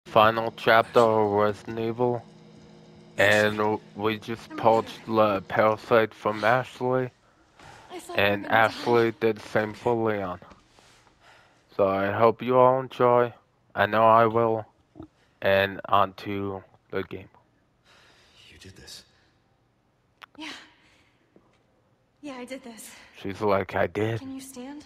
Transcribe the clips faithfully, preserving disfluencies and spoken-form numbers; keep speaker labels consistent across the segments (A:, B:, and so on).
A: final chapter of Resident Evil, and we just
B: I'm here.
A: poached the parasite from Ashley,
B: I thought we were
A: and
B: gonna die.
A: Ashley did the same for Leon. So I hope you all enjoy. I know I will. And on to the game.
C: You did this.
B: Yeah. Yeah, I did this.
A: She's like, I did.
B: Can you stand?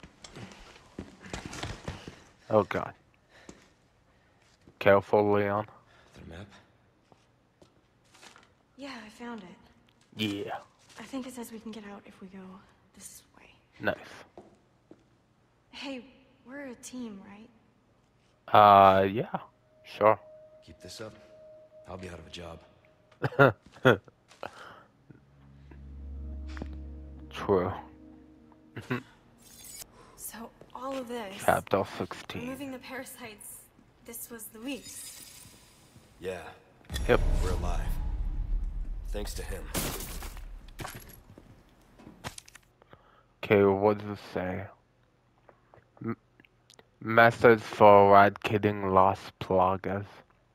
A: Oh god. Careful, Leon.
C: The map?
B: Yeah, I found it.
A: Yeah.
B: I think it says we can get out if we go this way.
A: Nice.
B: Hey, we're a team, right?
A: Uh, yeah. Sure.
C: Keep this up, I'll be out of a job.
A: True.
B: So, all of this,
A: Chapter sixteen.
B: removing the parasites, this was the weeks.
C: Yeah,
A: Yep.
C: we're alive. Thanks to him.
A: Okay, what does it say? M methods for eradicating Las Plagas.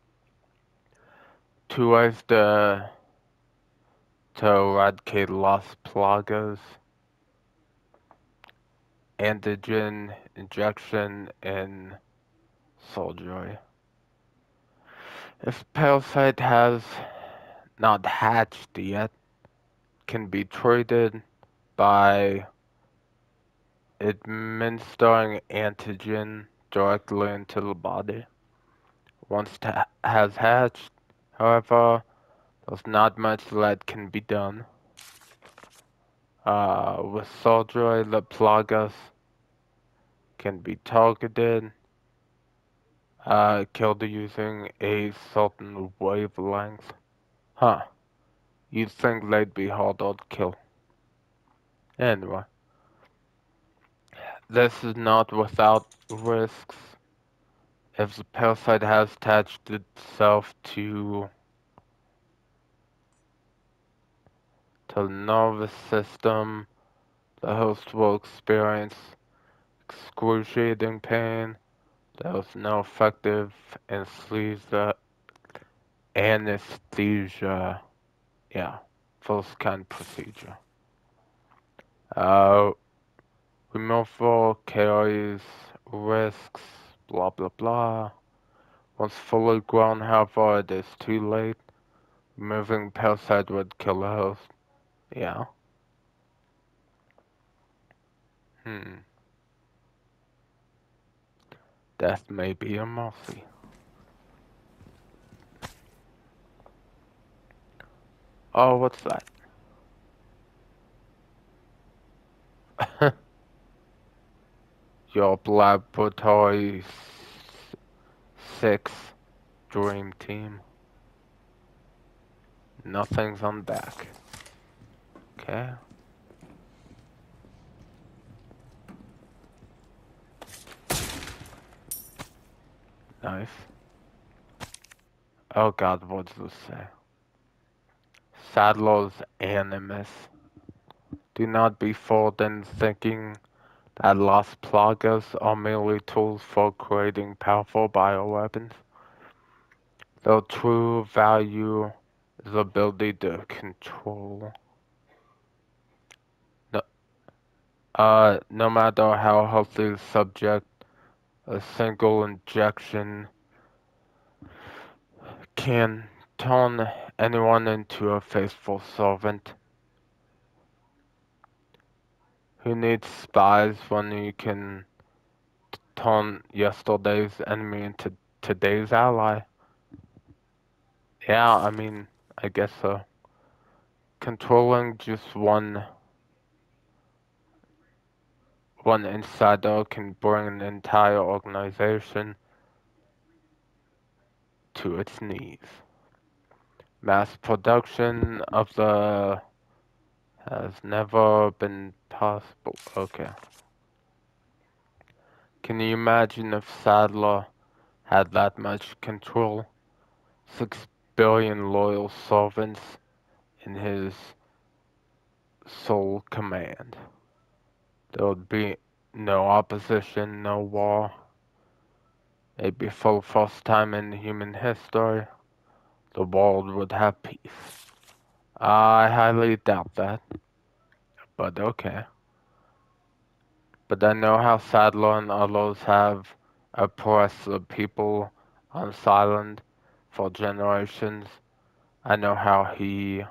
A: Two ways to, to eradicate Las Plagas. Antigen injection and surgery. If parasite has not hatched yet, can be treated by administering antigen directly into the body. Once it has hatched, however, there's not much that can be done. Uh, with surgery, the plagas can be targeted, uh, killed using a certain wavelength. Huh, you'd think they'd be harder to kill. Anyway, this is not without risks. If the parasite has attached itself to, to the nervous system, the host will experience excruciating pain. There is no effective anesthesia, anesthesia, yeah, for this kind of procedure. Uh, removal carries risks, blah blah blah. Once fully grown, however, it is too late. Removing parasite would kill the host. Yeah. Hmm. Death may be a mercy. Oh, what's that? Your laboratory six dream team. Nothing's on back. Okay. Nice. Oh god, what does this say? Sadler's animus. Do not be fooled in thinking that Las Plagas are merely tools for creating powerful bioweapons. Their true value is the ability to control. No, uh, no matter how healthy the subject, a single injection can turn anyone into a faithful servant. Who needs spies when you can turn yesterday's enemy into today's ally? Yeah, I mean, I guess so. Controlling just one one insider can bring an entire organization to its knees. Mass production of the has never been possible. Okay. Can you imagine if Sadler had that much control? Six billion loyal servants in his sole command. There would be no opposition, no war. maybe for the first time in human history, the world would have peace. I highly doubt that, but okay. But I know how Sadler and others have oppressed the people on Silent for generations. I know how he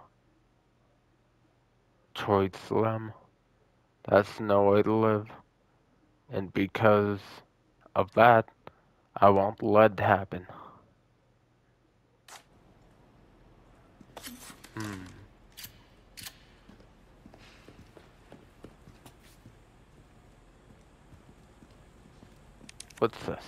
A: treats them. That's no way to live. And because of that, I won't let it happen. Hmm. What's this?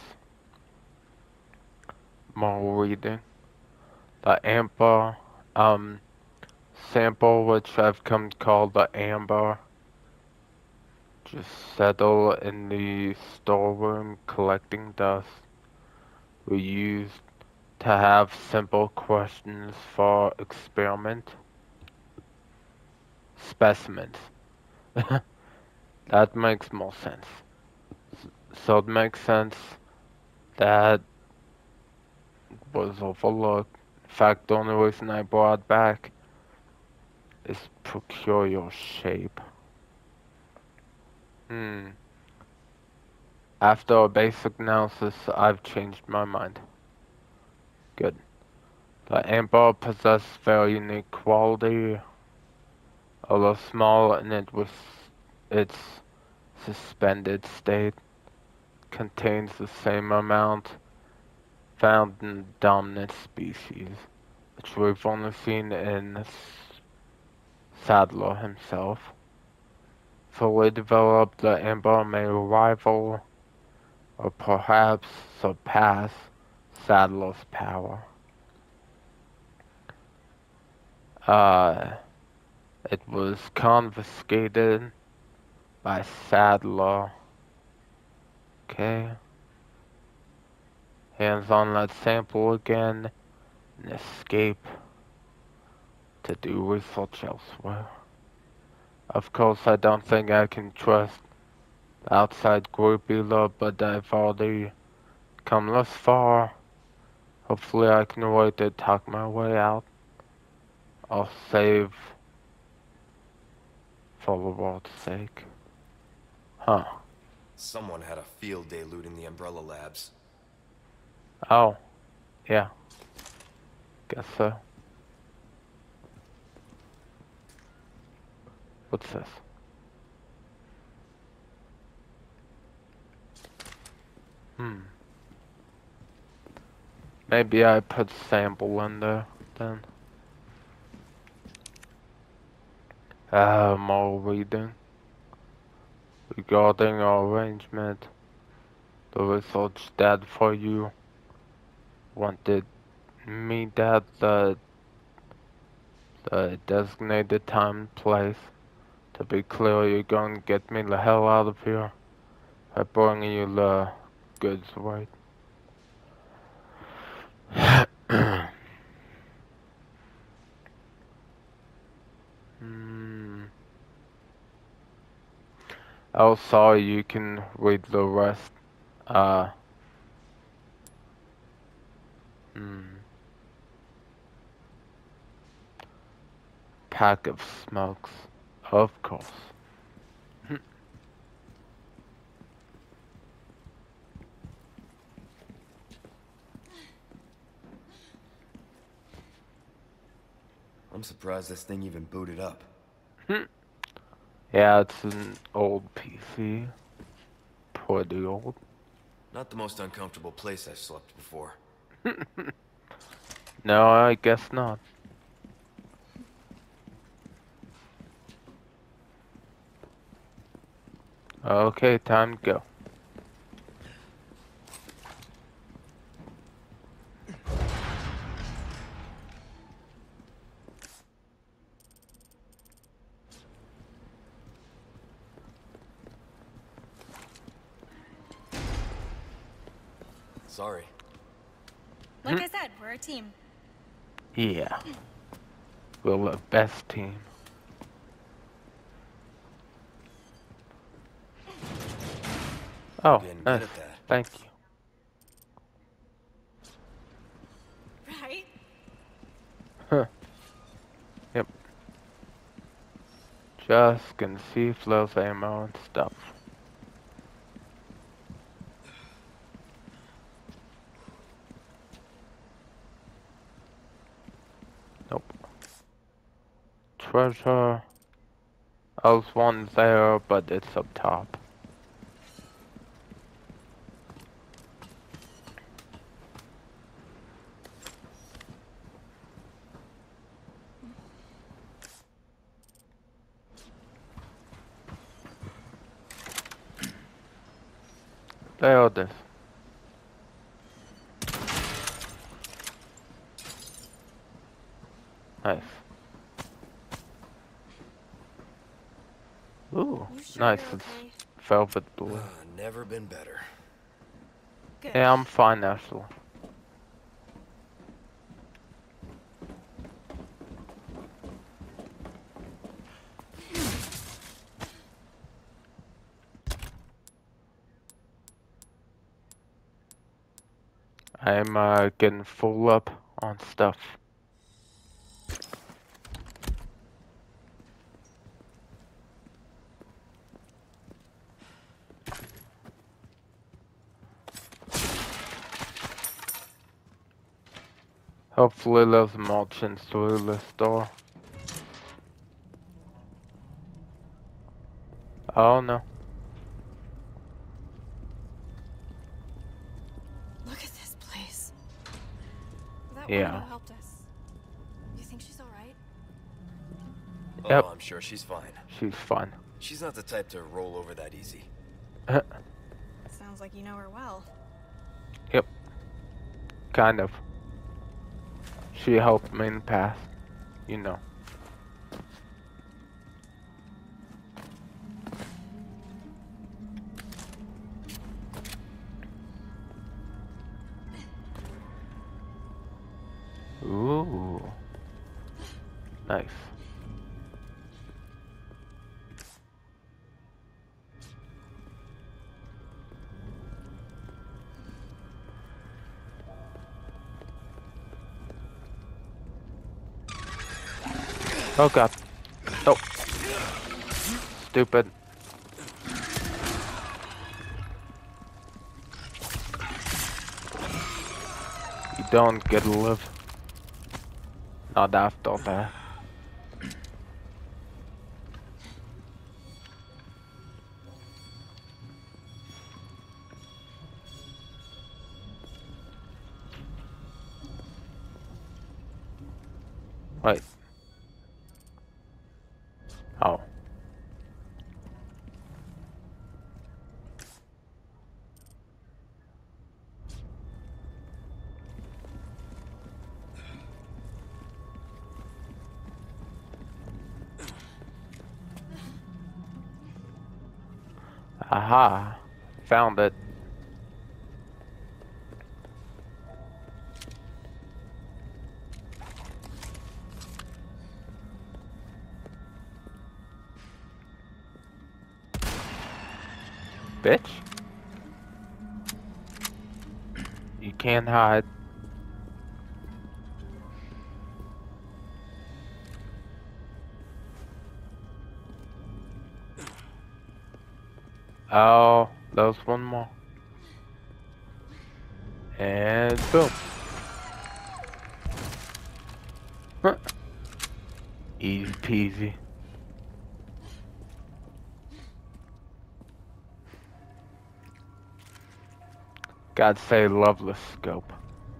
A: More reading. The Amber um sample, which I've come to call the Amber, just settle in the storeroom collecting dust. We used to have simple questions for experiment specimens. That makes more sense. So it makes sense that was overlooked. In fact, the only reason I brought back is peculiar shape. Hmm. After a basic analysis, I've changed my mind. Good. The amber possesses very unique quality, although small and it was its suspended state contains the same amount found in dominant species, which we've only seen in Sadler himself. Fully developed, the amber may rival or perhaps surpass Sadler's power. Uh, it was confiscated by Sadler. Okay. Hands on that sample again and escape to do research elsewhere. Of course, I don't think I can trust the outside group either, but I've already come this far. Hopefully I can wait to talk my way out. I'll save for the world's sake. Huh.
C: Someone had a field day looting the Umbrella Labs.
A: Oh. Yeah. Guess so. What's this? Hmm. Maybe I put sample in there then. Uh, more reading. Regarding our arrangement, the research dad for you wanted me that the, the designated time and place. To be clear, you're going to get me the hell out of here. I bring you the goods, right? Hmm. Oh, sorry, you can read the rest. Uh, hmm. Pack of smokes. Of course.
C: I'm surprised this thing even booted up.
A: Yeah, it's an old P C. Pretty old.
C: Not the most uncomfortable place I've slept before.
A: No, I guess not. Okay, time to go.
C: Sorry.
B: Like I said, we're a team.
A: Yeah, we're the best team.
C: You're
A: Oh,
C: getting good
A: nice.
C: at that.
A: Thank you. Huh. Yep. Just can see flows ammo and stuff. Nope. Treasure. I was one there, but it's up top. There it is. Nice. Ooh,
B: You sure
A: nice.
B: you're
A: It's
B: okay?
A: velvet blue.
C: Uh, never been better.
B: Good.
A: Yeah, I'm fine actually. I'm uh, getting full up on stuff. Hopefully there's mulching through this door. Oh no.
B: Look at this place. That woman
A: Yeah.
B: who helped us. You think she's alright?
A: Yep.
C: Oh, I'm sure she's fine.
A: She's fun.
C: She's not the type to roll over that easy.
B: Sounds like you know her well.
A: Yep. Kind of. She helped me in the past. You know. Ooh. Nice. Oh god. Oh. Stupid. You don't get to live. Not after that. Wait. Oh. Aha. Found it. Bitch. You can't hide. Oh, there's one more. And boom. Huh. Easy peasy. God say loveless scope.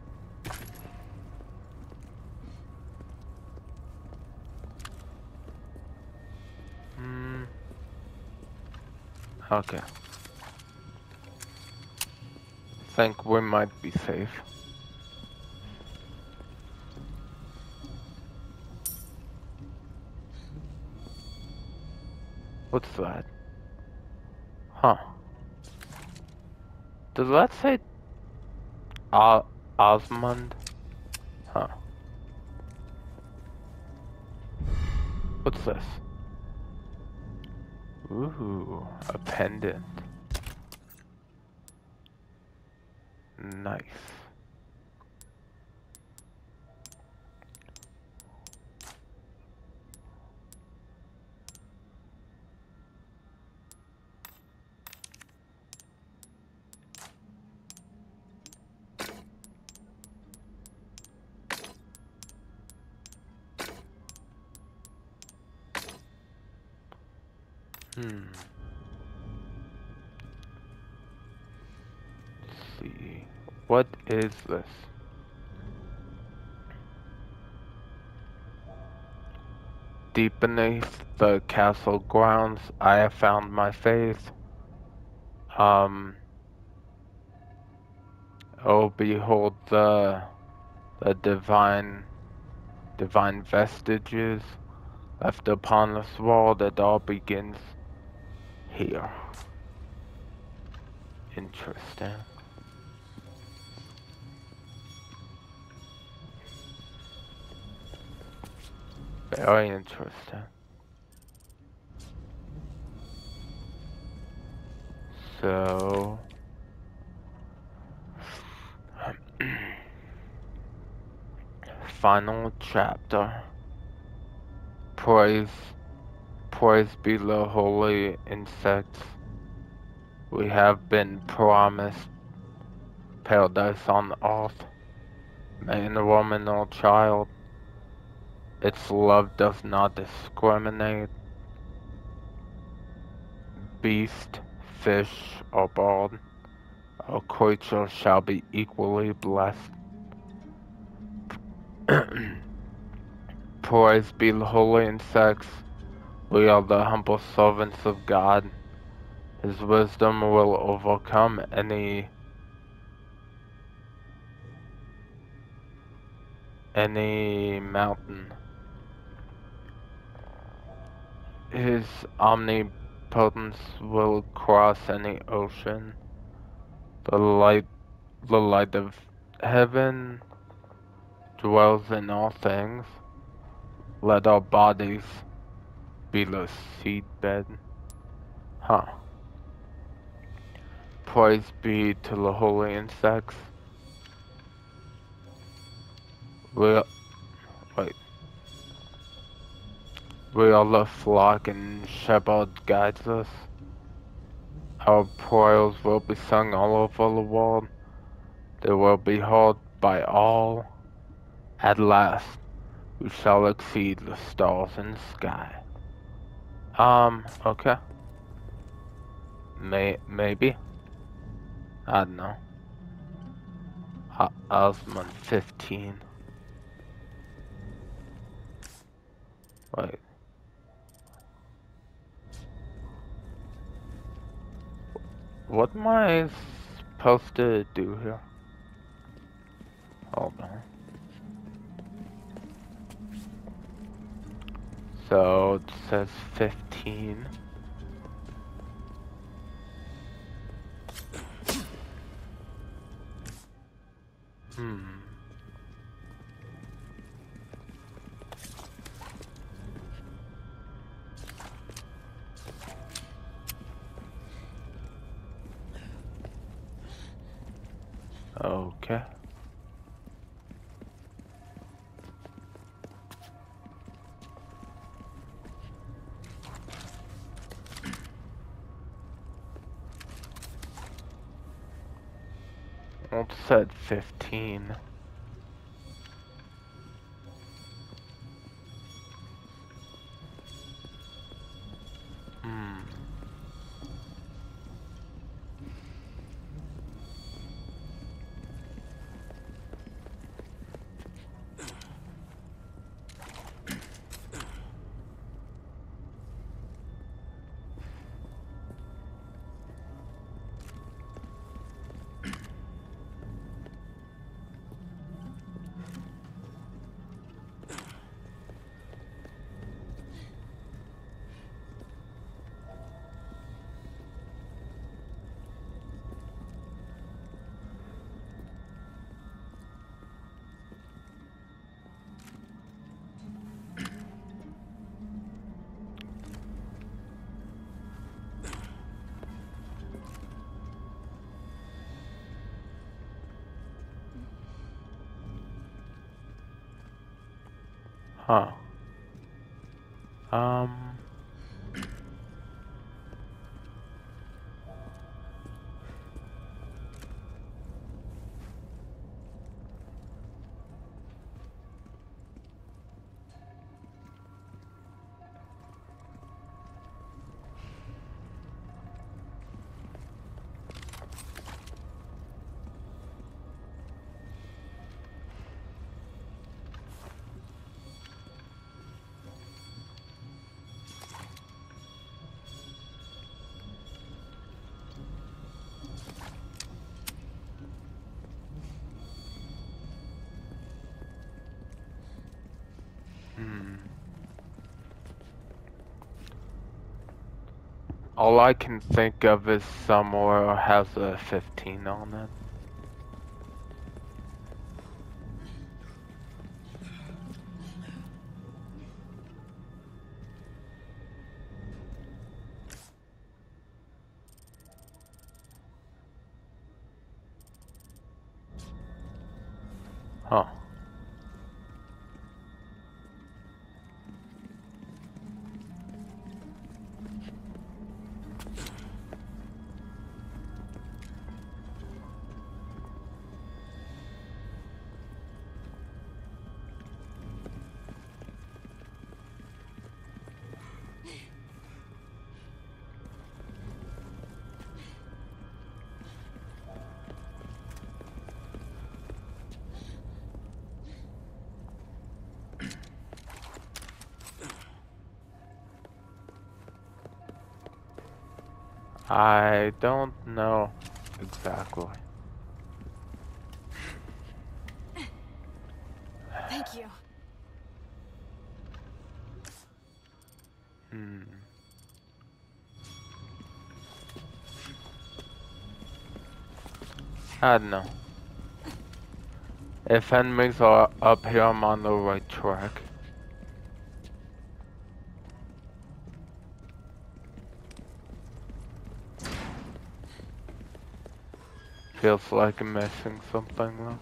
A: Hmm. Okay. Think we might be safe. What's that? Huh. Does that say O Osmond? Huh. What's this? Ooh, a pendant. Nice. Hmm. Let's see. What is this? Deep beneath the castle grounds, I have found my faith. Um, oh, behold the the divine divine vestiges left upon this world. It all begins here. Interesting. Very interesting. So, final chapter. Praise, praise be the holy insects. We have been promised paradise on earth, man, woman, or child. Its love does not discriminate. Beast, fish, or bird, or creature shall be equally blessed. Praise be the holy insects. We are the humble servants of God. His wisdom will overcome any any mountain. His omnipotence will cross any ocean. The light the light of heaven dwells in all things. Let our bodies be the seedbed. Huh. Praise be to the holy insects. We wait. We are the flock and shepherd guides us. Our prayers will be sung all over the world. They will be heard by all. At last, we shall exceed the stars in the sky. Um, okay. May, maybe. I don't know. Uh, Osmond fifteen. Wait. What am I supposed to do here? Hold on. So it says fifteen. Hmm. Okay. It said fifteen. Hmm. Huh. Um. Hmm. All I can think of is somewhere has a fifteen on it. Huh. I don't know exactly.
B: Thank you.
A: Hmm. I don't know. If enemies are up here, I'm on the right track. Feels like I'm missing something though.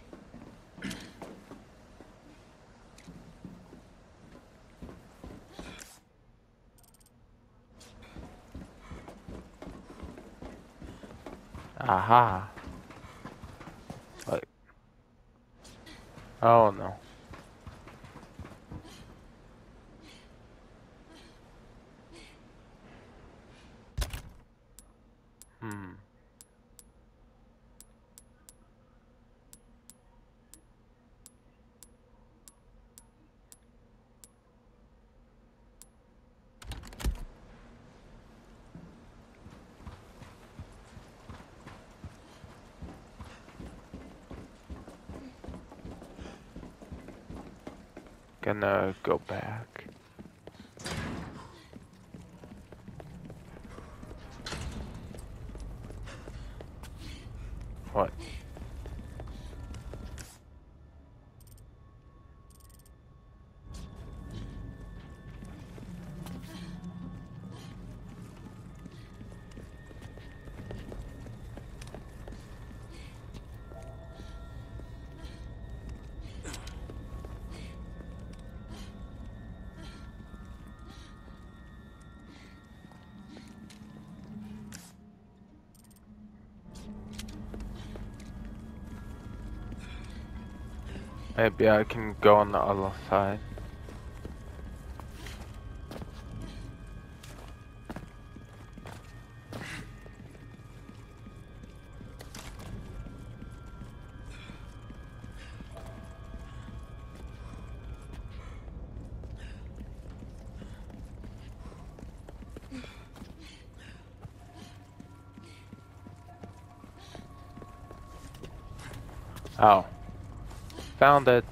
A: Aha. Wait. Oh no. Hmm. Gonna go back. What? Maybe I can go on the other side. Oh. Found it.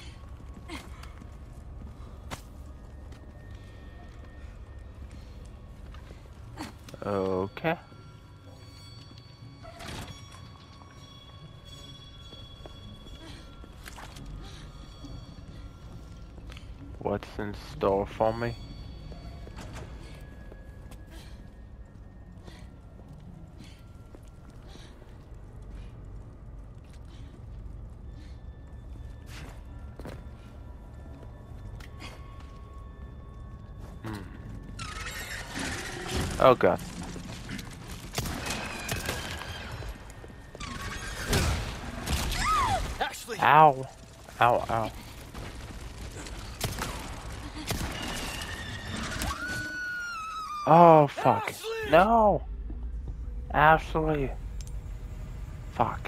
A: Okay. What's in store for me? Hmm. Oh god.
C: Ashley!
A: Ow. Ow, ow. Oh, fuck.
C: Ashley!
A: No! Ashley. Fuck.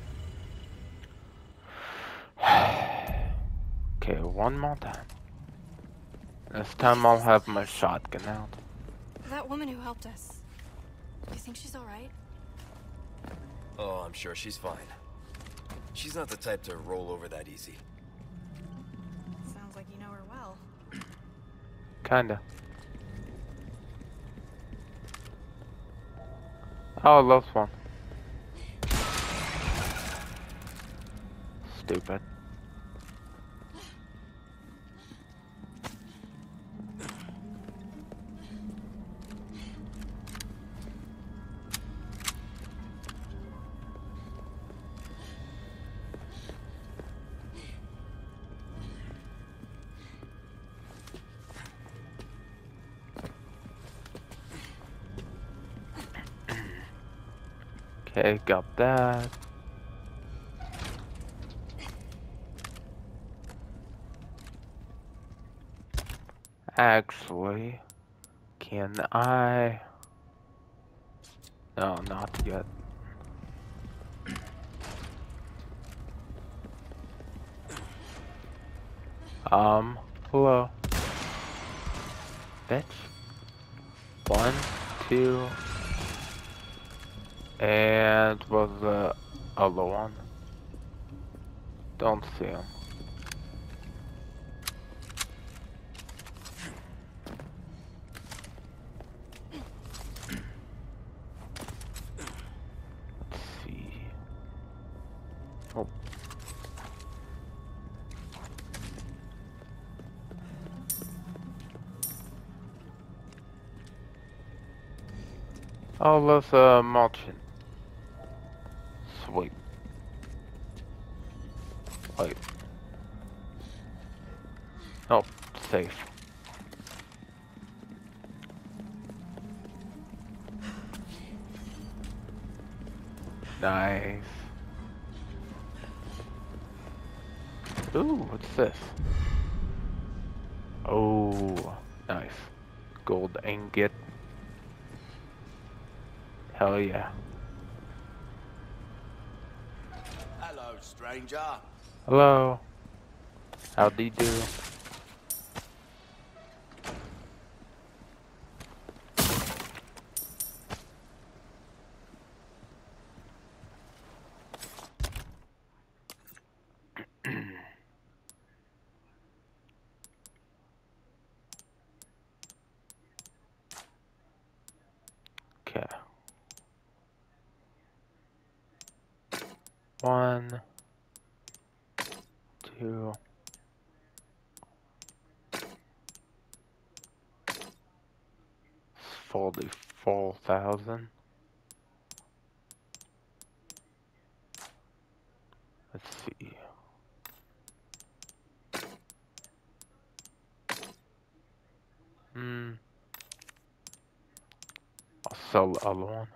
A: Okay, one more time. This time I'll have my shotgun out.
B: That woman who helped us. Do you think she's alright?
C: Oh, I'm sure she's fine. She's not the type to roll over that easy.
B: Sounds like like you know her well.
A: Kinda. Oh, lost one. Stupid. Okay, got that. Actually, can I? No, not yet. Um, hello. Bitch. One, two, and was the other one? Don't see him. Let's see. Oh. Oh, there's a merchant. Sweet. Wait. Oh, safe. Nice. Ooh, what's this? Oh, nice. Gold ingot. Hell yeah.
C: Hello, stranger.
A: Hello. How'd you do? Okay. One, two. Forty-four thousand. Let's see. Hmm. I'll sell the other one.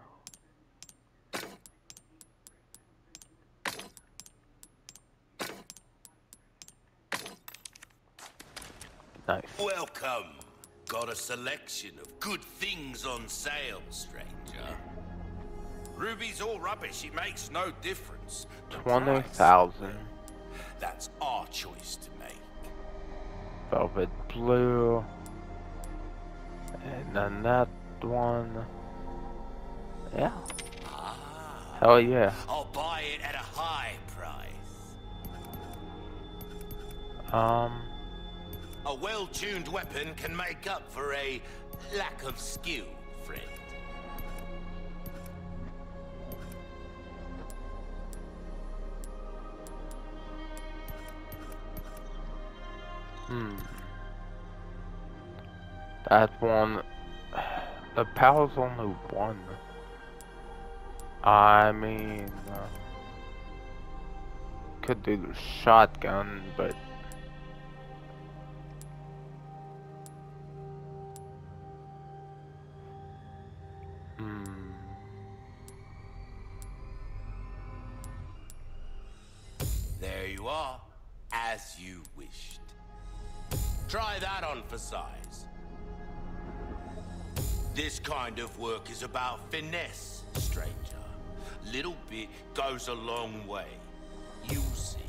A: Nice.
D: Welcome. Got a selection of good things on sale, stranger. Ruby's all rubbish, it makes no difference. The
A: Twenty
D: price,
A: thousand.
D: well, that's our choice to make.
A: Velvet blue. And then that one. Yeah.
D: Ah,
A: Hell yeah.
D: I'll buy it at a high price.
A: Um.
D: A well-tuned weapon can make up for a lack of skill, friend.
A: Hmm. That one. The power's only one. I mean. Uh, could do the shotgun, but. Hmm.
D: There you are, as you wished. Try that on for size. This kind of work is about finesse, stranger. Little bit goes a long way. You'll see.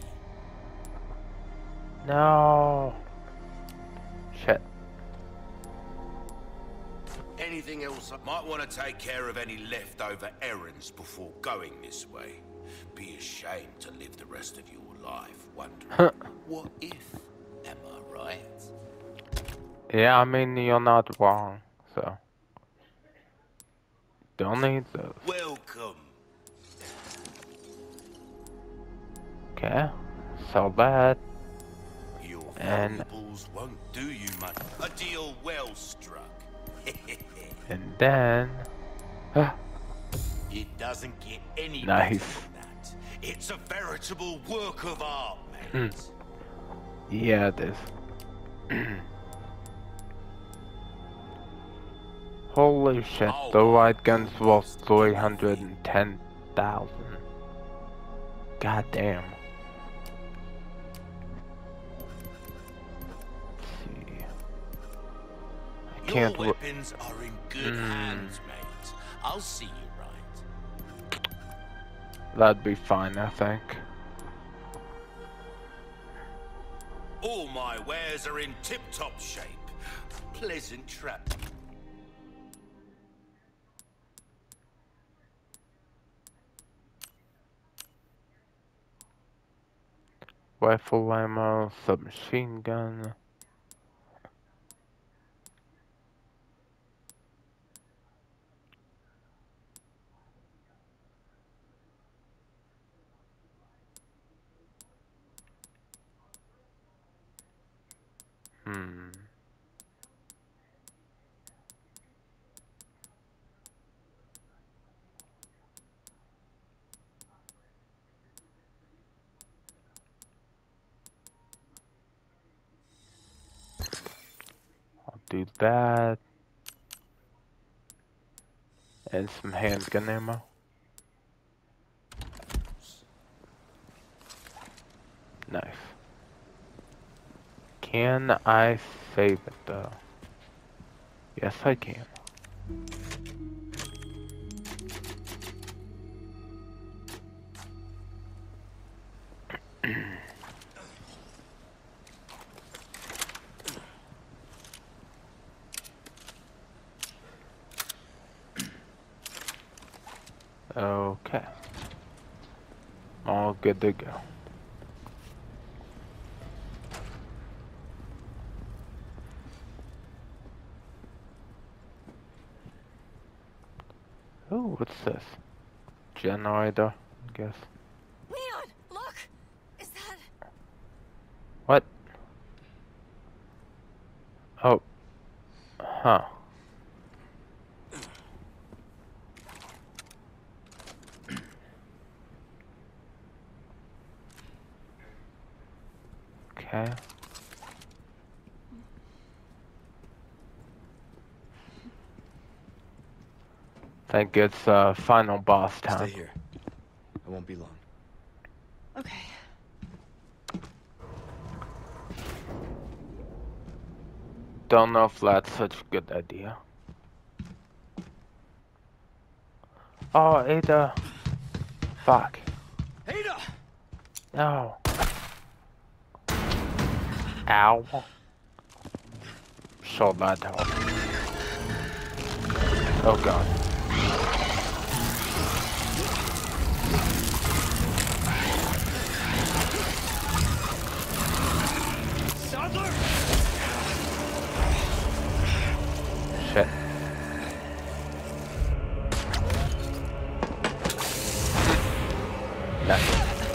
A: No. Shit.
D: Anything else? Might want to take care of any leftover errands before going this way. Be ashamed to live the rest of your life wondering, what if? Am I right?
A: Yeah, I mean, you're not wrong, so. Don't need those.
D: Welcome.
A: Okay, so that.
D: Your
A: And
D: valuables won't do you much. A deal well struck.
A: and then.
D: It doesn't get any
A: Nice.
D: better than that. It's a veritable work of art,
A: Hmm.
D: mate.
A: Yeah, it is. Holy shit,
D: I'll
A: the
D: buy
A: right gun's worth
D: almost
A: three hundred ten thousand. God damn. Let's see. I
D: Your
A: can't. w-
D: weapons are in good
A: Mm.
D: hands, mate. I'll see you right.
A: That'd be fine, I think.
D: All my wares are in tip-top shape. Pleasant trap.
A: Rifle ammo, submachine gun. Hmm. I'll do that. And some handgun ammo. Nice. Can I save it though? Yes, I can. Okay. All good to go. Oh, what's this? Generator, I guess.
B: Leon, look! Is that...
A: What? Oh. Huh. Okay. Think it's uh, final boss time.
C: Stay here. I won't be long.
B: Okay.
A: Don't know if that's such a good idea. Oh, Ada. Fuck.
C: Ada!
A: No. Ow. Shot that hole. Oh god.
C: Sadler!
A: Shit. Nice.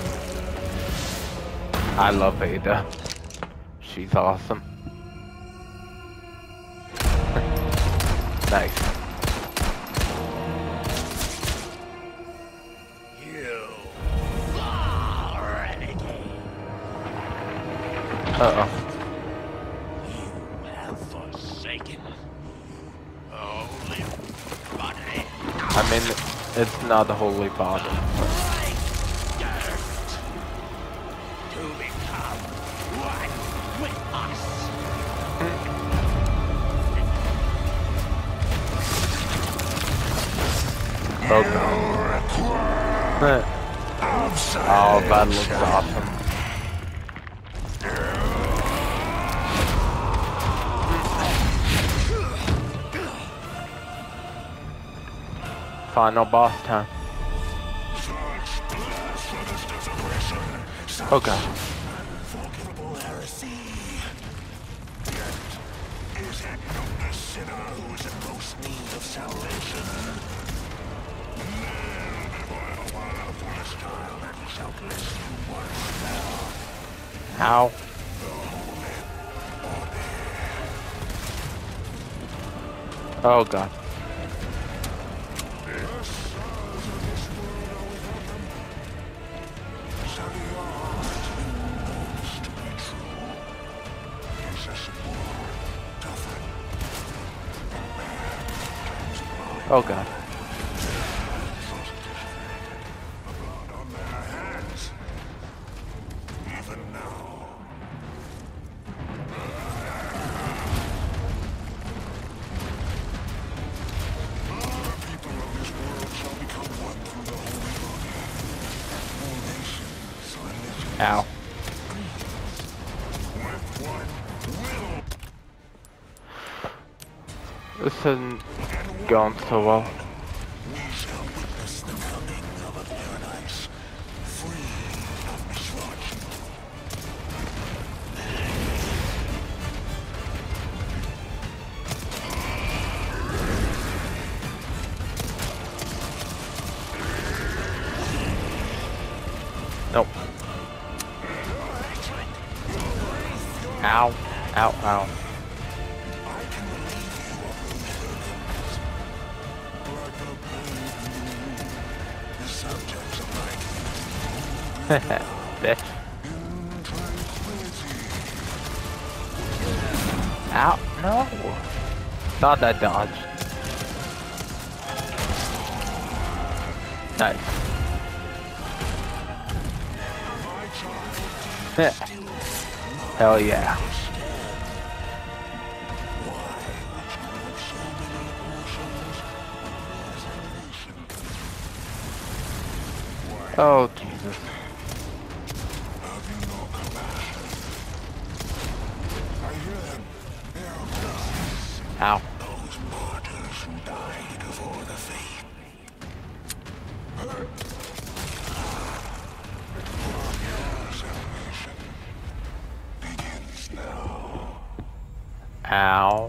A: I love Ada. She's awesome. Nice.
D: You renegade.
A: Uh-oh.
D: You have forsaken holy body.
A: I mean, it's not a holy body.
D: To become one with us.
A: Oh god. Oh, that looks awesome. Final boss time. Oh god.
E: Is it not the sinner who is in most need of salvation? Kneel before the wild forest child and he shall bless you once more.
A: Ow. Oh god. Oh god. Ow. This isn't going so well.
E: We shall witness the coming of a paradise free of misfortune.
A: Nope. Ow. Ow, ow. Bitch. Ow, no. Thought I dodged. Nice. Hell yeah. Oh, Jesus. Ow.
E: Those martyrs who died for the faith. Salvation begins now.
A: Ow.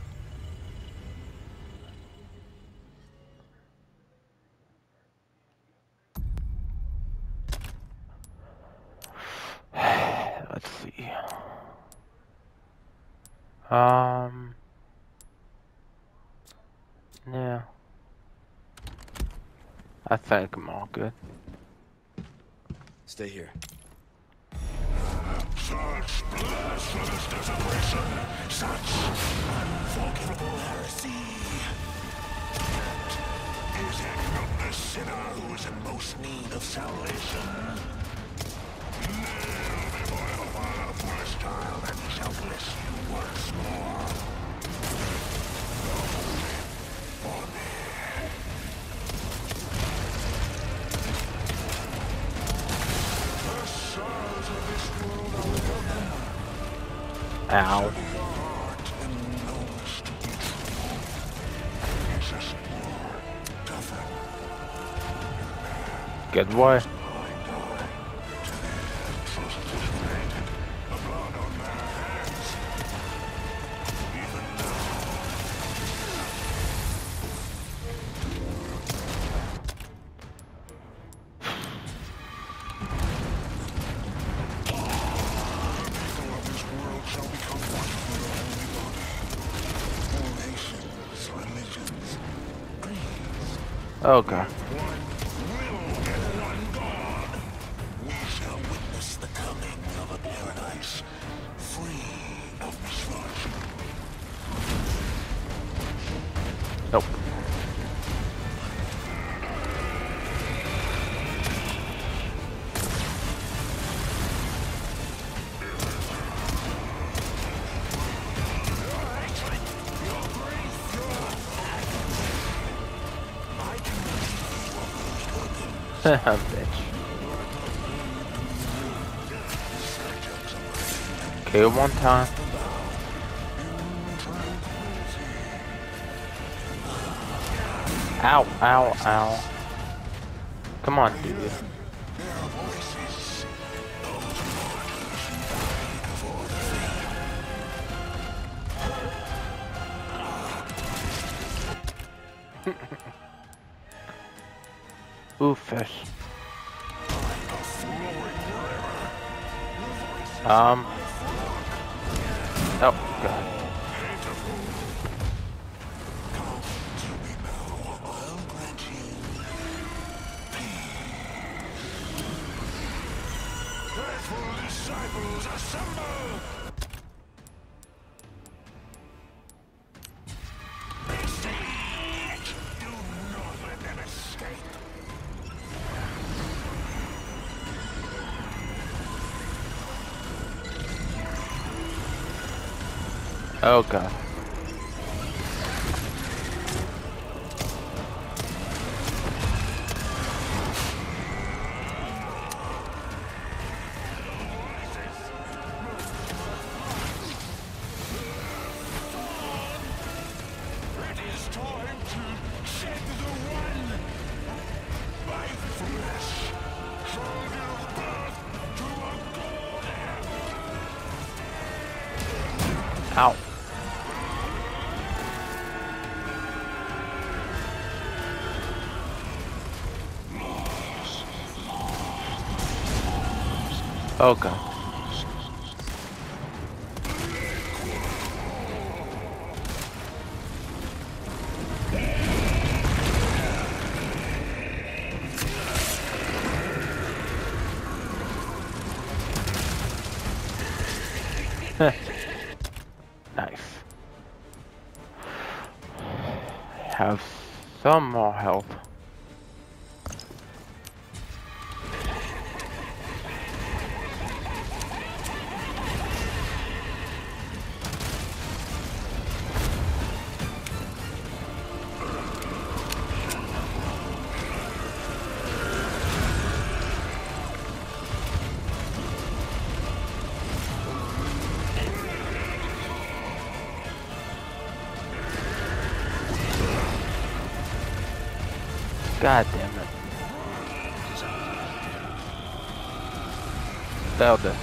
A: Let's see. Um. Yeah. I think I'm all good.
C: Stay here.
E: Such blasphemous desecration, such unforgivable heresy. Is it not the sinner who is in most need of salvation? Kneel before the wild forest child and he shall bless you once more. The holy body. The sorrows of this world are without number.
A: Ow.
E: The art and knowest to be true. Jesus more tougher.
A: Good boy. Oh god.
E: We shall witness the coming of a paradise free of misfortune.
A: Nope. Bitch. Okay, one time. Ow, ow, ow. Come on, dude. Ooh, fish. Um. Oh, God.
E: Faithful disciples assemble! Besiege! Do not let them escape!
A: Oh, God.
E: It is time to shed the one! By flesh shall give birth to a god!
A: Ow. Oh, God. Nice. Have some more health. God damn it. Failed this.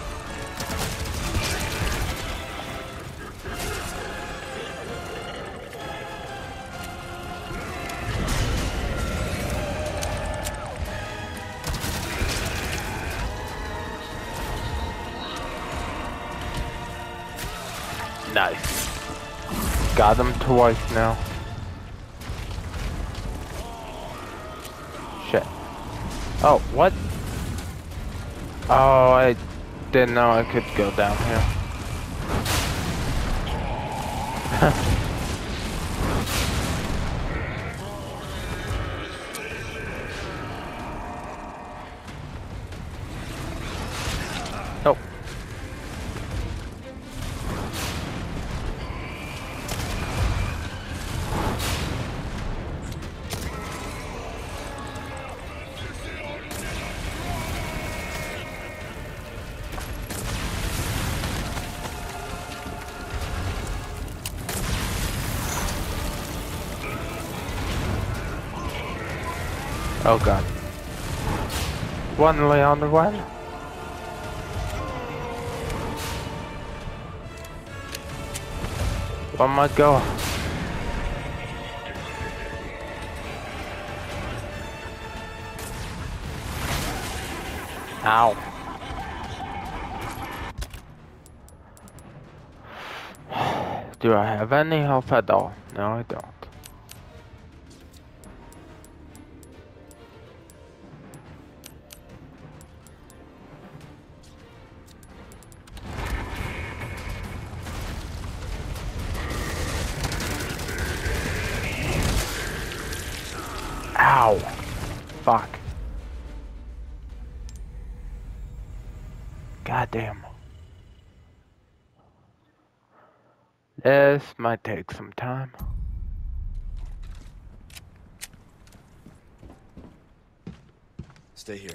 A: Nice. Got him twice now. Shit. Oh, what? Oh, I didn't know I could go down here. Oh. Oh, God. One lay on the one. One might go. Ow. Do I have any health at all? No, I don't. Ow. Fuck. Goddamn. This might take some time.
C: Stay here.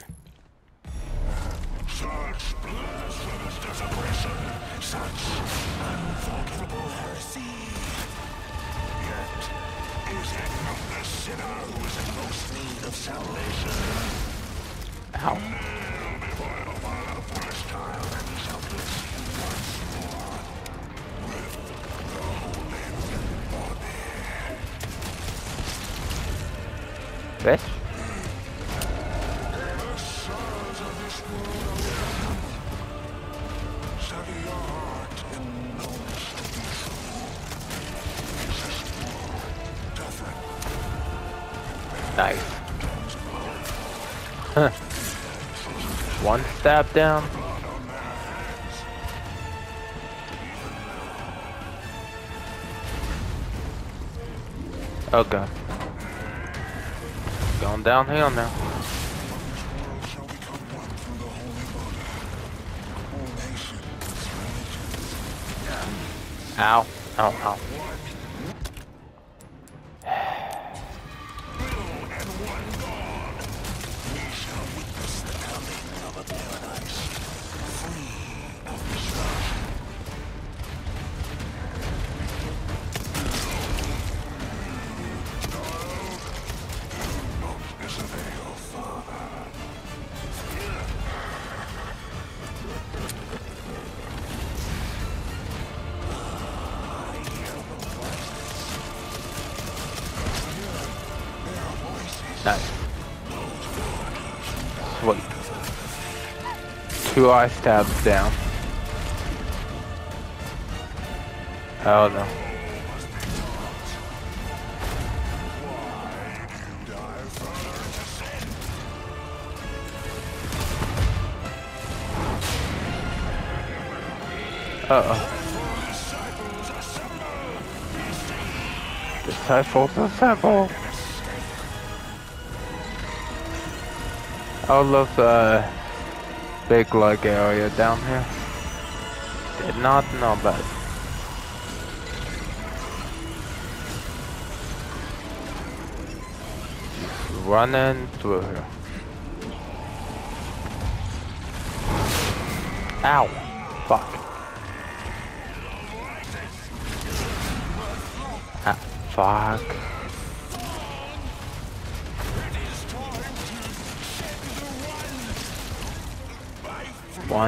E: Such blasphemous desecration, such unforgivable heresy. Yet, is it not the sinner who is in most need of salvation?
A: Ow.
E: Kneel before the Father first child and he shall bless you once more with the holy body.
A: Bitch. Nice. Huh. One stab down. Oh god. Going downhill now. Ow. Ow, ow. Nice. Sweet. Two eye stabs down. Oh no. Uh-oh. Disciples assemble! I love the big leg area down here. Did not know that. Just running through here. Ow! Fuck. Ah, fuck. One.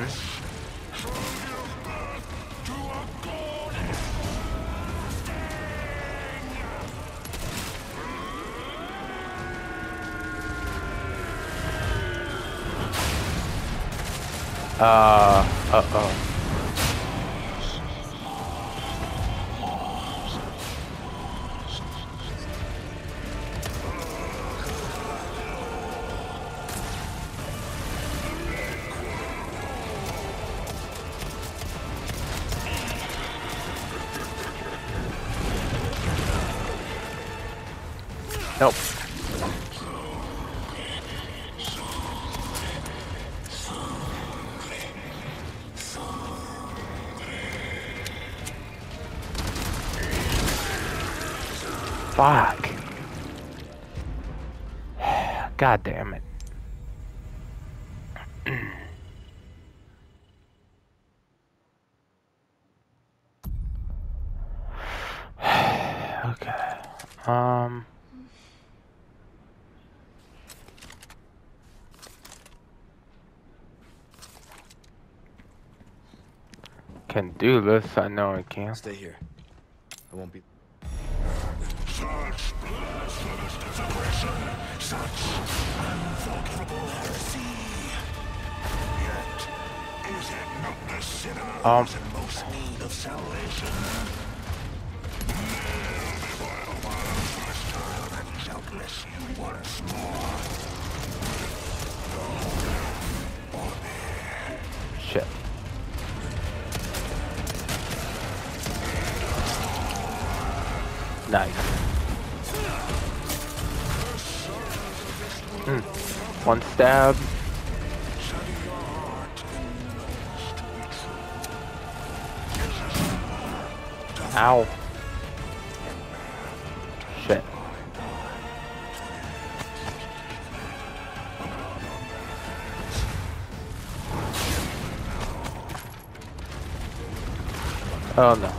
A: Uh, uh-oh. Nope. Fuck. God damn it. Okay. Um. Can do this, I know I can.
C: Stay here. I won't be.
E: Such blasphemous desecration, such unforgivable heresy. Yet, is it not the sinner
A: Um.
E: who's in most need of salvation? Kneel before the world's first child and he shall bless you once more. Or there.
A: Shit. Nice. Mm. One stab. Ow. Shit. Oh no.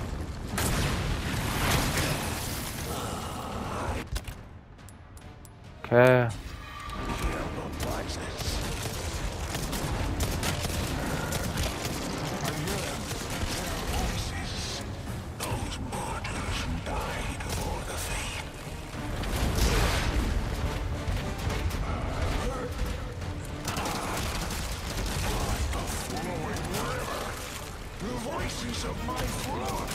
A: Okay.
E: traces of my blood.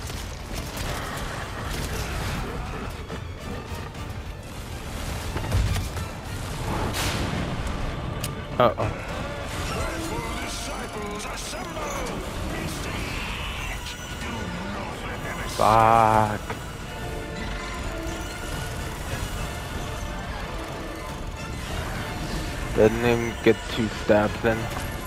A: Uh-oh.
E: Faithful disciples, assemble! Besiege! Do not let them escape.
A: Fuck. Didn't even get two stabs in.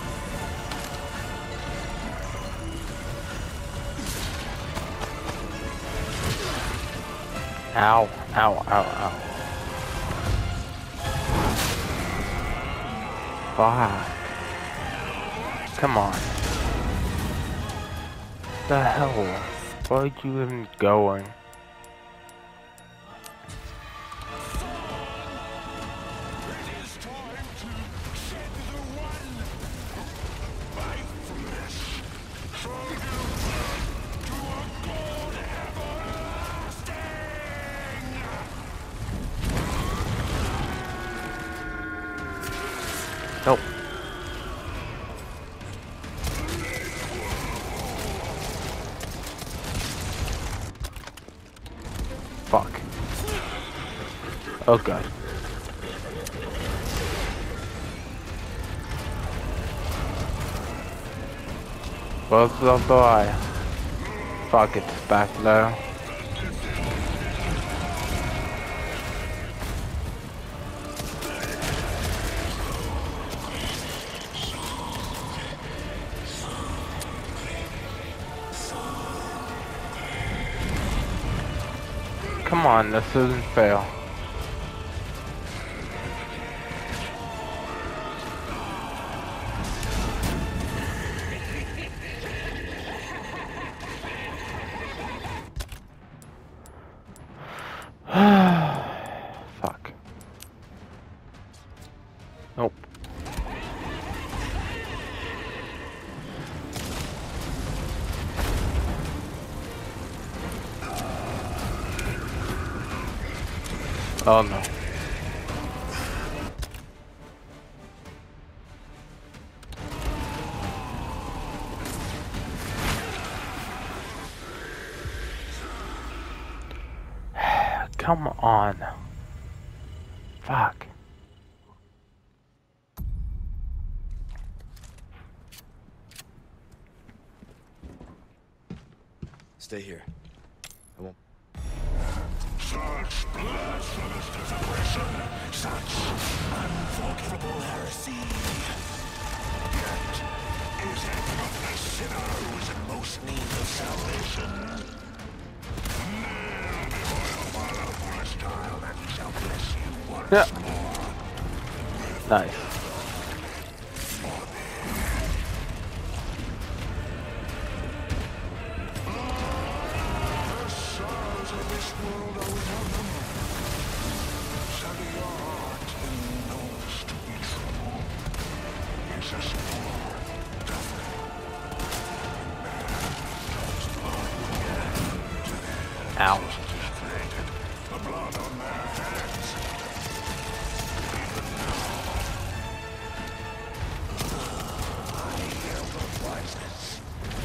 A: Ow, ow, ow, ow. Fuck. Come on. The hell? Where are you even going?
E: It is time to shed the one. Fight from this. Throw your blood to a god everlasting.
A: Nope. Fuck. Oh god. Where's the boy? Fuck, it's back there. Come on, this isn't fair. Fuck. Nope. Oh no. Come on. Fuck.
C: Stay here. I won't.
E: Such blasphemous desecration, such unforgivable heresy. Yet, is it not the sinner who is in most need of salvation? Kneel before your father, foolish child, and he shall bless you once
A: Yeah.
E: more.
A: Nice.
E: The sorrows of this world are without number. Sadly, your heart knows to be true. It's a small, tougher.
A: Ow.
E: The blood on their hands. Even now, I hear the voices.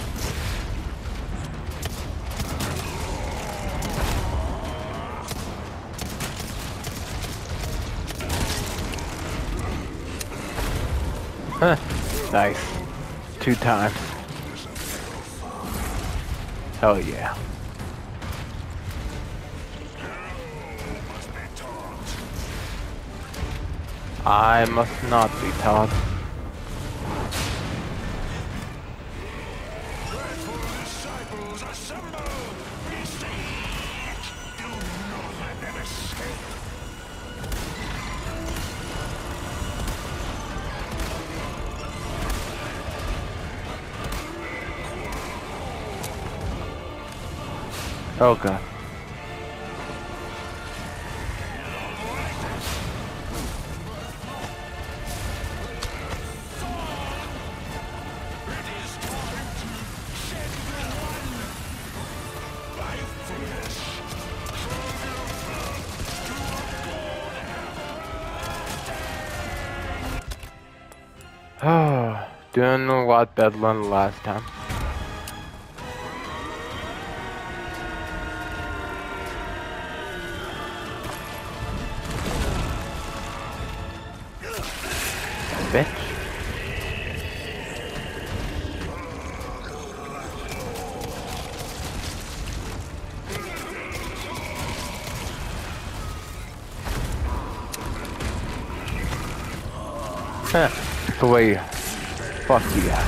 A: Huh. Nice. Two times. Hell yeah. I must not be taught.
E: Faithful disciples, assemble! Besiege! Do not let them escape!
A: Oh god.
E: It is time to shed the one! Fight from this! Throw your blood to a god
A: Oh, doing a lot better than last time. Three. Fuck yeah.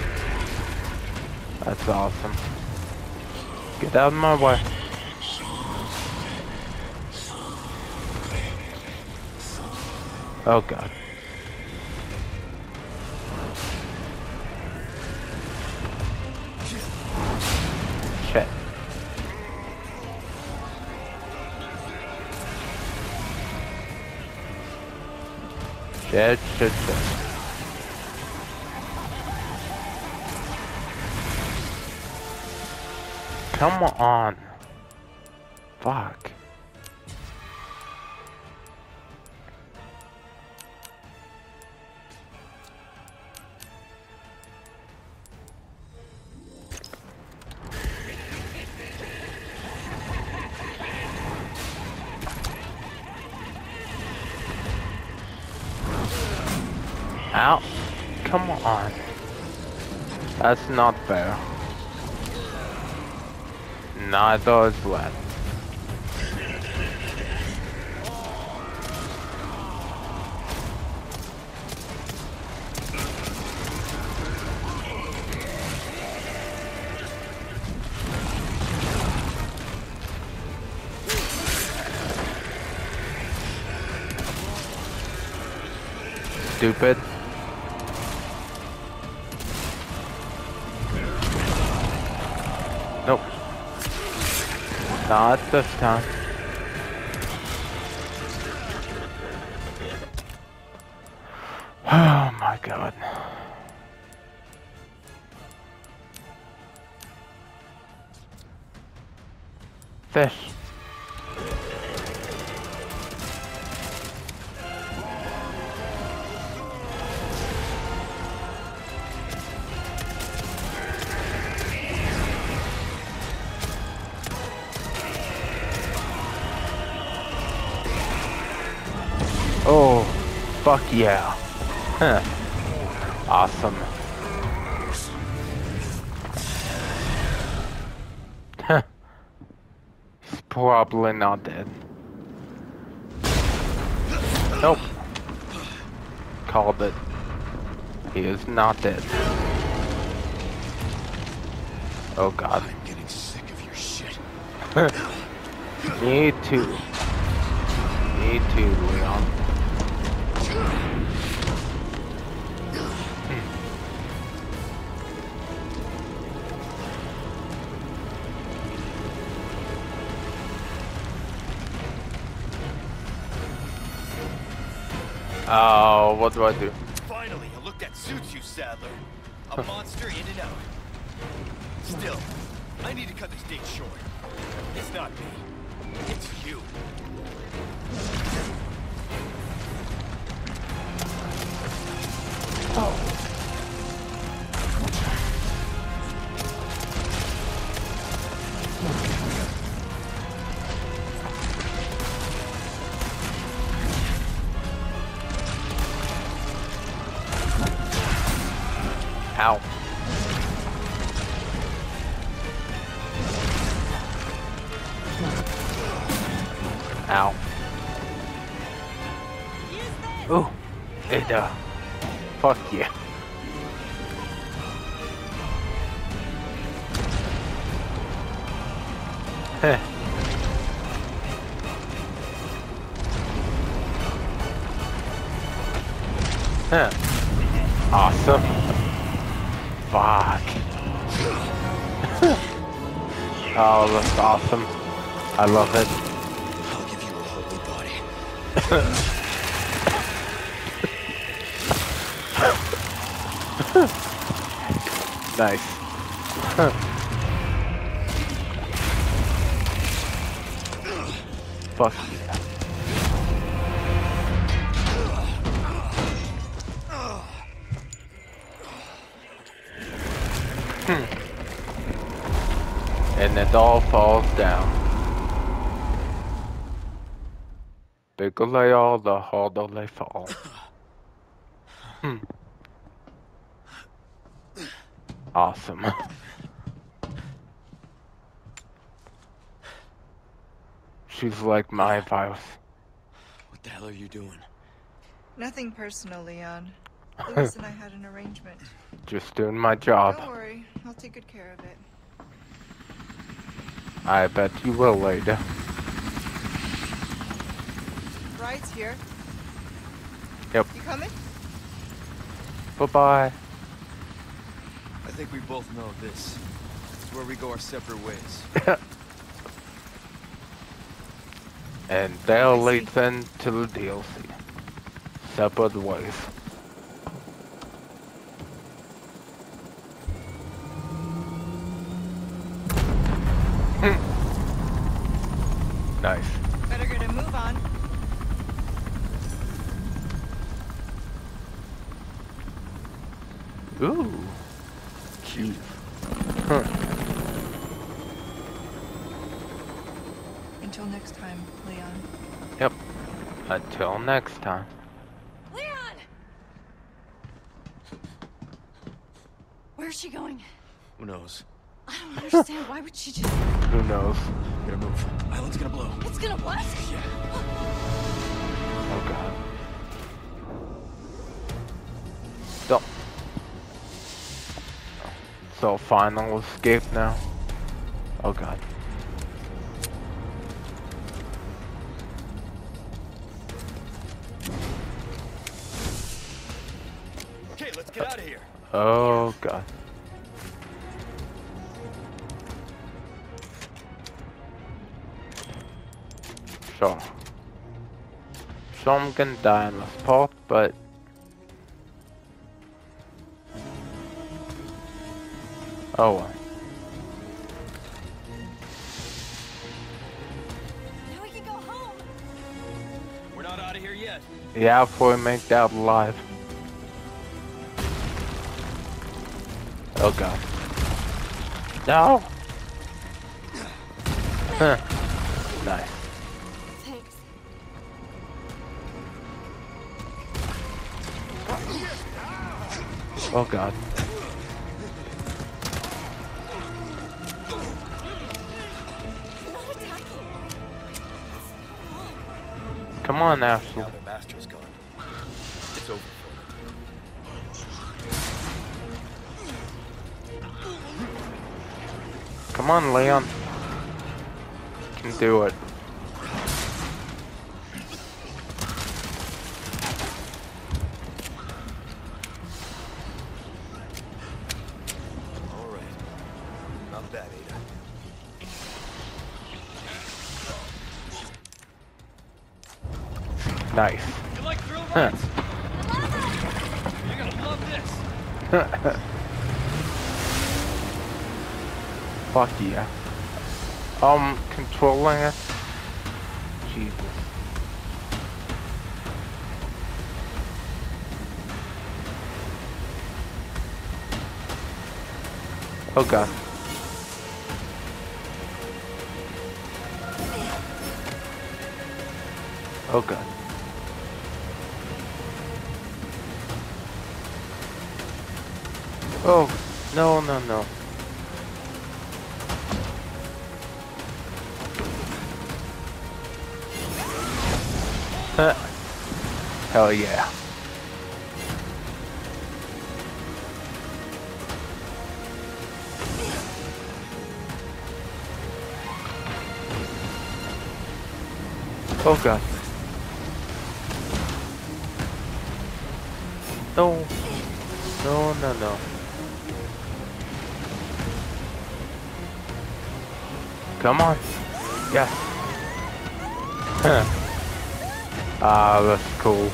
A: That's awesome. Get out of my way. Oh god. Shit. Shit, shit, shit. Come on. Fuck. Ow. Come on. That's not fair. Neither is that. Stupid. Nope. Not this time. Oh my god. Fish. Oh, fuck yeah. Huh. Awesome. Huh. He's probably not dead. Nope. Called it. He is not dead. Oh god.
C: I'm getting sick of your shit.
A: Me too. Me too, Leon. Oh, what do I do?
C: Finally, a look that suits you, Sadler. A monster in and out. Still, I need to cut this date short. It's not me. It's you.
A: Oh. Ow. Ow. Ooh. It, uh. Fuck yeah. Heh. Huh. Awesome. Fuck. Oh, that's awesome. I love it.
C: I'll give you a holy body.
A: Nice. Fuck yeah. Hmm. And it all falls down. Bigger they are, the harder they fall. Hmm. Awesome. She's like my virus.
C: What the hell are you doing?
F: Nothing personal, Leon. Lewis and I had an arrangement.
A: Just doing my job.
F: Don't worry, I'll take good care of it.
A: I bet you will later.
F: Ride's here.
A: Yep.
F: You coming?
A: Bye-bye.
C: I think we both know this. This is where we go our separate ways.
A: And that leads into the D L C. Separate ways. Nice.
F: Better get a move on.
A: Ooh. Cute. Huh.
F: Until next time, Leon.
A: Yep. Until next time.
B: Leon! Where's she going?
C: Who knows?
B: I don't understand. Why would she just...
A: Who knows?
C: Gotta move. Island's gonna blow.
B: It's gonna what?
C: Yeah.
A: Oh god. Stop. So final escape now. Oh god.
C: Okay, let's get out of here.
A: Oh god. Sure. So I'm gonna die in this part, but oh well.
B: Now we can go home.
C: We're not out of here yet.
A: Yeah, before we make that alive. Oh god. No! Huh. Nice.
B: Thanks.
A: Oh god.
B: Not attacking.
A: Come on, Ashley.
C: Now their master's gone. It's over.
A: Come on, Leon. You can do it.
C: All right. Not bad, Ada.
A: Nice.
C: You like thrill
A: Huh.
C: rides? You're gonna love this.
A: Fuck yeah. Um, controlling it. Jesus. Oh god. Oh god. Oh, no, no, no. Hell yeah. Oh god. No. No, no, no. Come on. Yes. Ah, that's cool.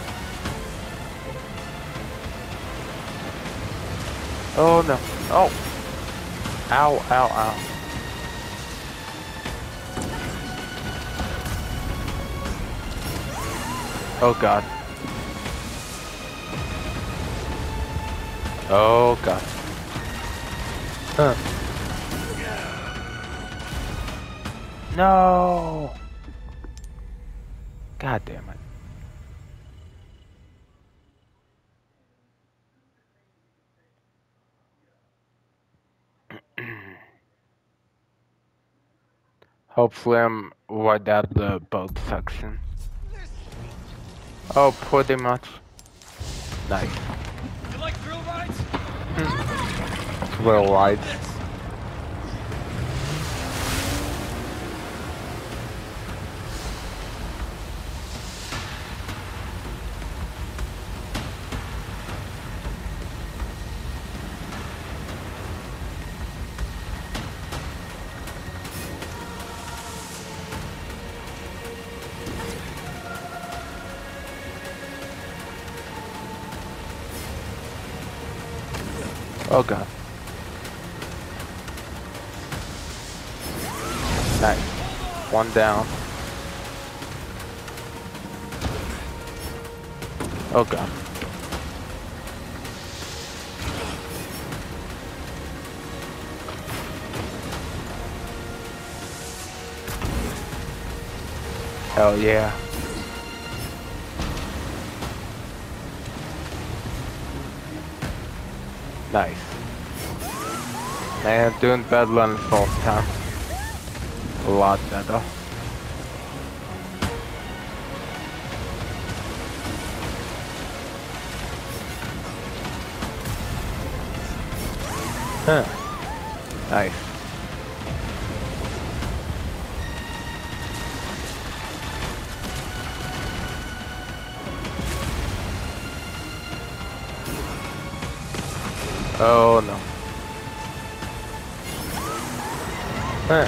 A: Oh no. Oh. Ow, ow, ow. Oh god. Oh god. Huh. No. God damn it. Hopefully I'm right at the boat section. Oh, pretty much. Nice. Thrill rides. Oh god. Nice. One down. Oh god. Hell yeah. Nice. Man, doing better than the first time. A lot better. Huh. Nice. Oh no. Huh.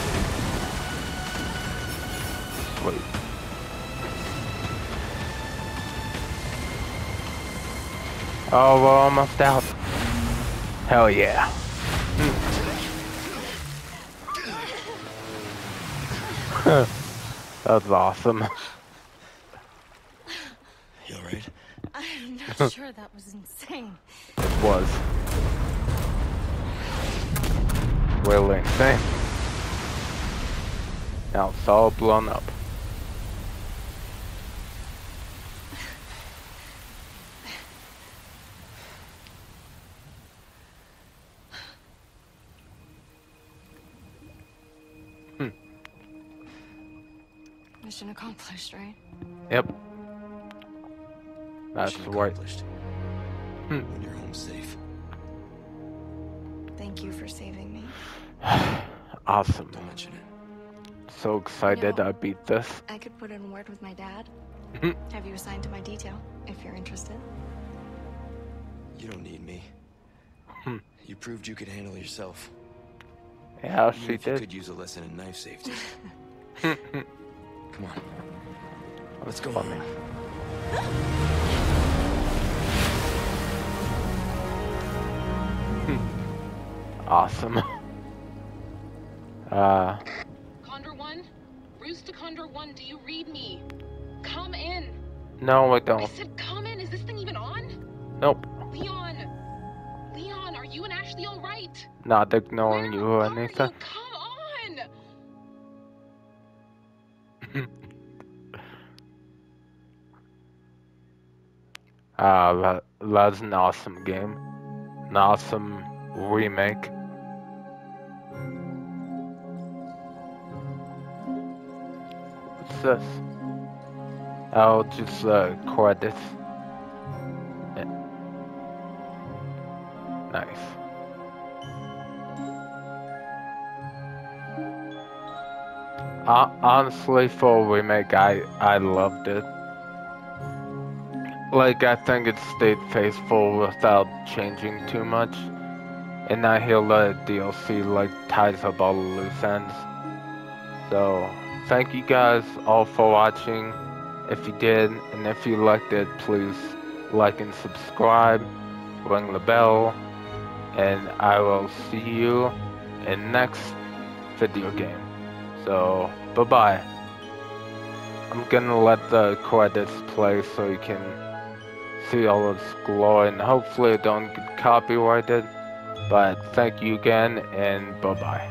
A: Sweet. Oh, we're almost out. Hell yeah. That's awesome.
C: You alright?
B: I'm not sure, that was insane.
A: It was. Really insane. Now it's all blown up. Hmm.
B: Mission accomplished, right?
A: Yep. That's
C: Mission
A: right.
C: accomplished.
A: Hmm.
C: When you're home safe.
B: Thank you for saving me.
A: Awesome.
C: Don't mention it.
A: So excited
B: You know,
A: I beat this.
B: I could put in a word with my dad.
A: Mhm.
B: Have you assigned to my detail, if you're interested?
C: You don't need me.
A: Hmm.
C: You proved you could handle yourself.
A: Yeah,
C: Even
A: she
C: if you
A: did.
C: could use a lesson in knife safety.
A: Hmm.
C: Come on. Let's go.
A: Funny. Awesome. Uh,
G: Condor one? Rooster Condor one, do you read me? Come in.
A: no, I
G: I
A: don't.
G: said come in. Is this thing even on?
A: Nope.
G: Leon. Leon, are you and Ashley all right?
A: Not ignoring
G: Where
A: you or
G: are
A: anything.
G: you? Come on.
A: Ah, that, that's an awesome game. An awesome remake. What's this? Oh, just uh, credits. Yeah. Nice. Uh, honestly, for a remake, I I loved it. Like, I think it stayed faithful without changing too much. And I hear the D L C like ties up all the loose ends. So, thank you guys all for watching. If you did, and if you liked it, please like and subscribe, ring the bell, and I will see you in next video game. So, bye bye. I'm gonna let the credits play so you can see all of this glory, and hopefully it don't get copyrighted. But thank you again, and bye bye.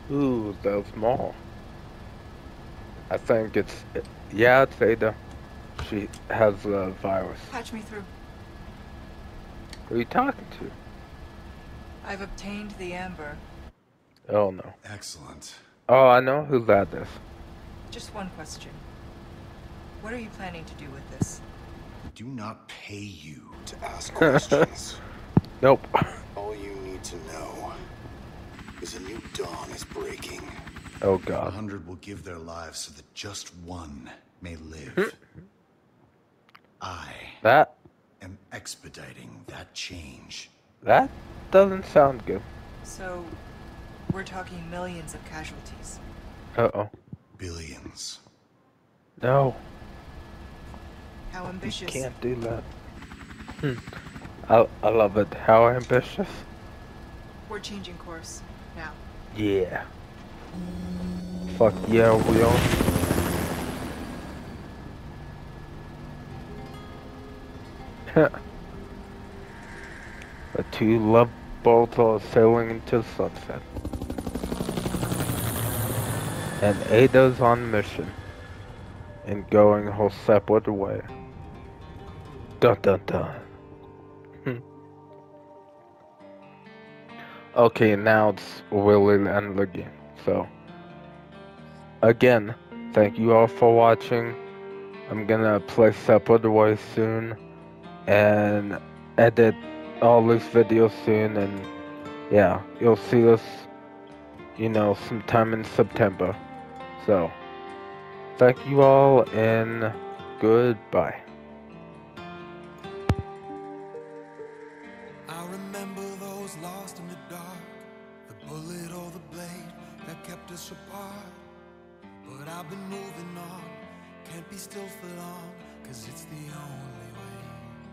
A: Ooh, there's more. I think it's, yeah, it's Ada. She has the virus.
F: Patch me through.
A: Who are you talking to?
F: I've obtained the amber.
A: Oh no.
E: Excellent.
A: Oh, I know who that is.
F: Just one question. What are you planning to do with this?
E: We do not pay you to ask questions.
A: Nope.
E: All you need to know is a new dawn is breaking.
A: Oh
E: A
A: god.
E: hundred will give their lives so that just one may live. I
A: That,
E: am expediting that change.
A: that doesn't sound good.
F: So, we're talking millions of casualties.
A: Uh-oh.
E: Billions.
A: No,
F: How
A: you
F: ambitious.
A: can't do that. Hmm. I, I love it. How ambitious?
F: We're changing course. Now.
A: Yeah. Fuck yeah, we are. The two love boats are sailing into the sunset. And Ada's on mission. And going her separate way. Dun dun dun. Hmm. Okay, now it's really the end of the game. So, again, thank you all for watching. I'm gonna play separate way soon. And edit all these videos soon. And yeah, you'll see us, you know, sometime in September. So, thank you all and goodbye.
H: I remember those lost in the dark, the bullet or the blade that kept us apart. But I've been moving on, can't be still for long, cause it's the only way.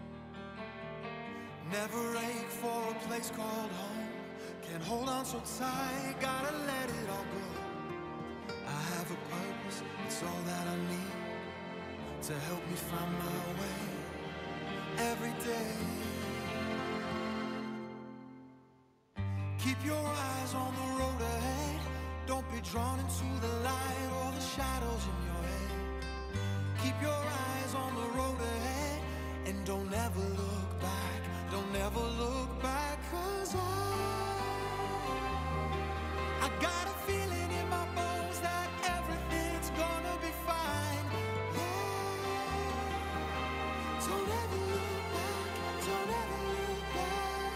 H: Never ache for a place called home, can't hold on so tight, gotta let it all go. I have a purpose, it's all that I need, to help me find my way every day. Keep your eyes on the road ahead. Don't be drawn into the light or the shadows in your head. Keep your eyes on the road ahead and don't ever look back. Don't ever look back, cause I I got a feeling in my bones that everything's gonna be fine. Yeah. Don't ever look back. Don't ever look back.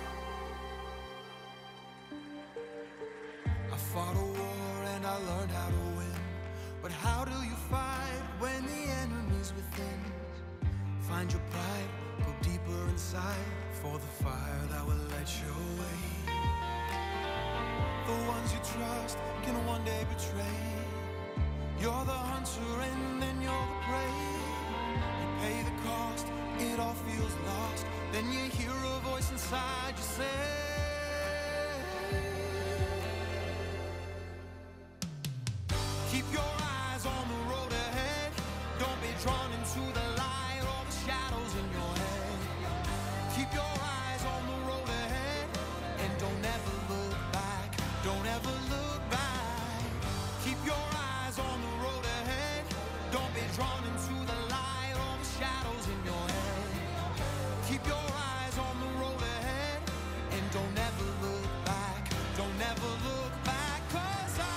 H: I fought a war and I learned how to win. But how do you fight when the enemy's within? Find your pride, go deeper inside, for the fire that will light your way. The ones you trust can one day betray. You're the hunter and then you're the prey. You pay the cost, it all feels lost. Then you hear a voice inside you say, keep your eyes on the road ahead. Don't be drawn into the light or the shadows in your head. Keep your eyes on the road ahead and don't ever look back. Don't ever look back. Keep your eyes on the road ahead. Don't be drawn into the light or the shadows in your head. Keep your eyes on the road ahead and don't ever look back. Don't ever look back, cause I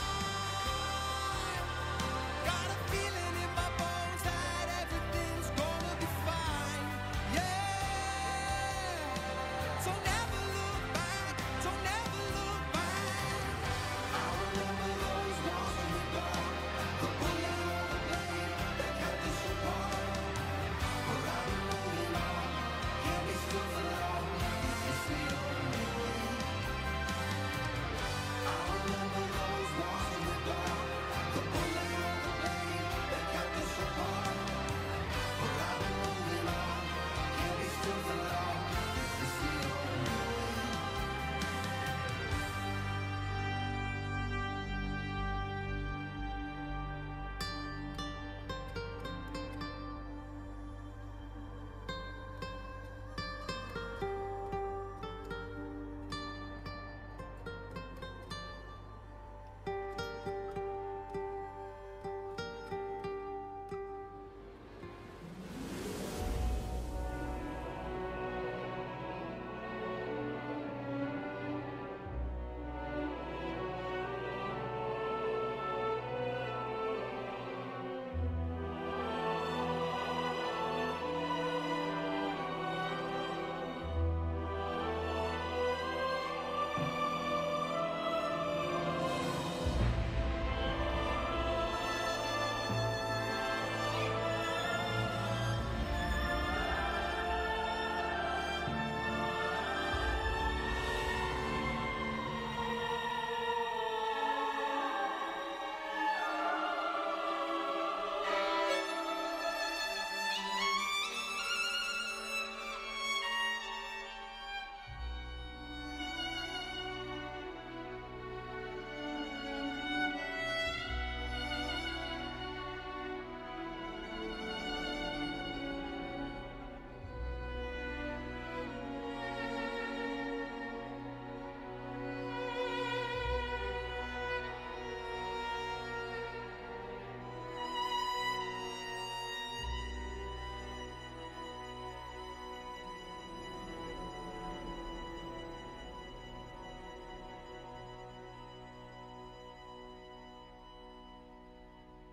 H: got a feeling in my bones that everything's gonna be fine. Yeah. Don't ever look back. Don't ever look back. I remember those walls in the dark, the bullet or the blade that kept us apart. But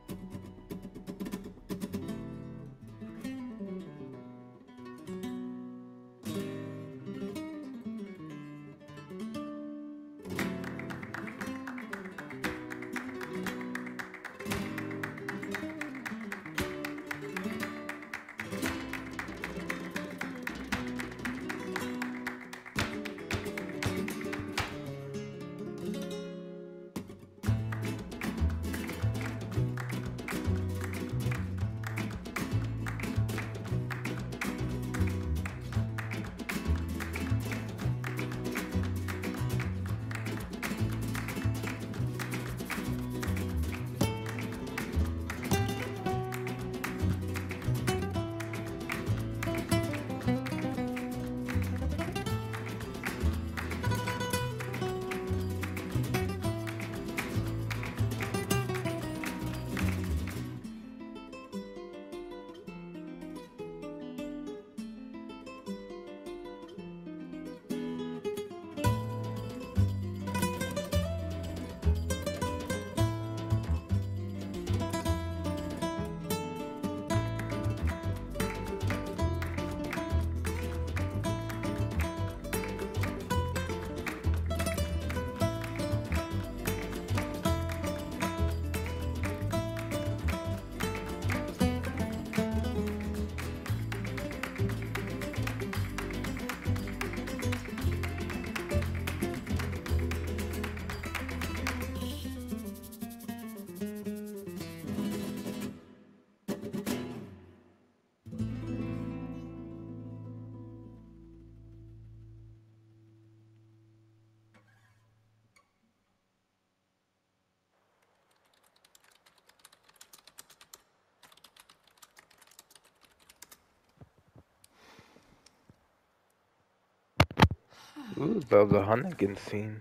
A: Ooh, that was a Hunnigan scene.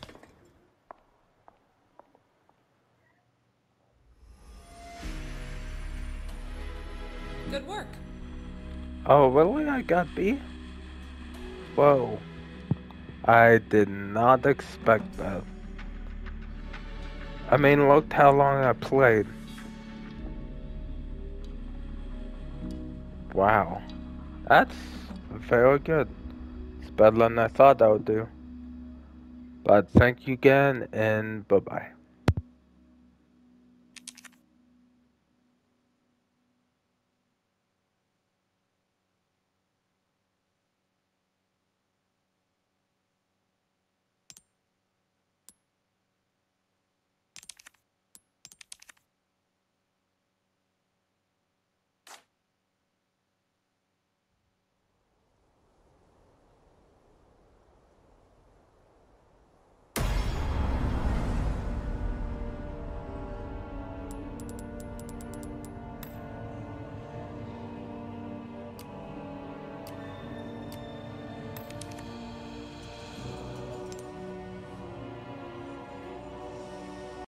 F: Good work.
A: Oh, really? I got B? Whoa. I did not expect that. I mean, look how long I played. Wow. That's very good. It's better than I thought I would do. But thank you again, and bye-bye.